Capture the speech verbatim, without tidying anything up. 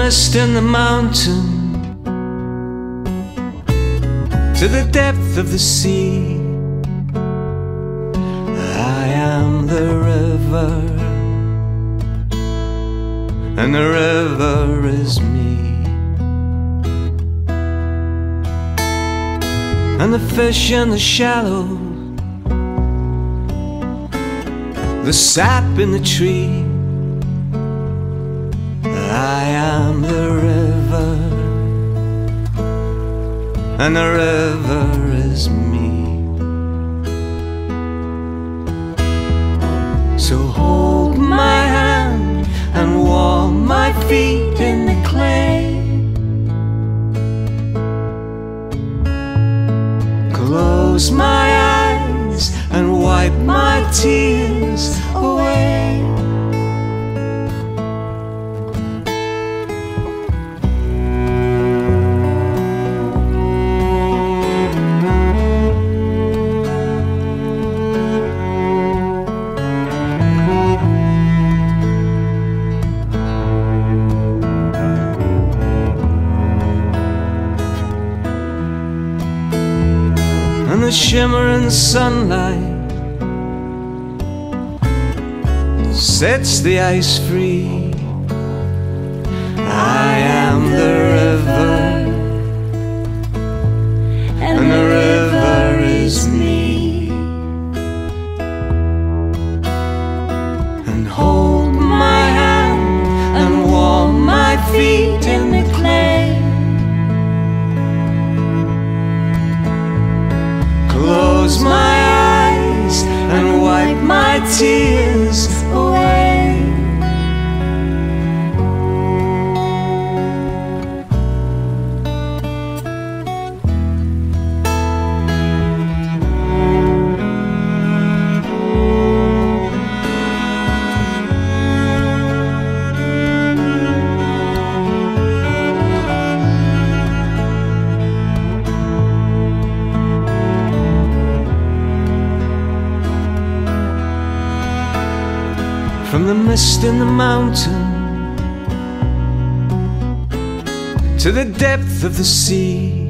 mist in the mountain to the depth of the sea. I am the river, and the river is me. And the fish in the shallow, the sap in the tree. I am the river, and the river is me. So hold my hand and warm my feet in the clay. Close my eyes and wipe my tears away. And the shimmering sunlight sets the ice free. I am the river, and the river is me. And hold my hand and warm my feet in the clay. Close my eyes and wipe my tears away. From the mist in the mountain to the depth of the sea.